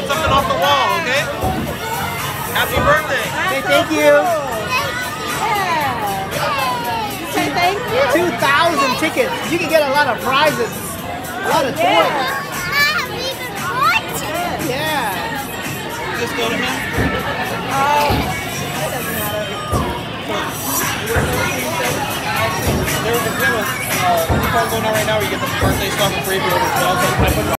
get something off the wall, okay? Happy birthday. Say thank you. Say thank you. 2,000 tickets. You can get a lot of prizes. A lot of toys. Yeah. Just go to him. There's a coupon going on right now where you get the birthday stuff for free.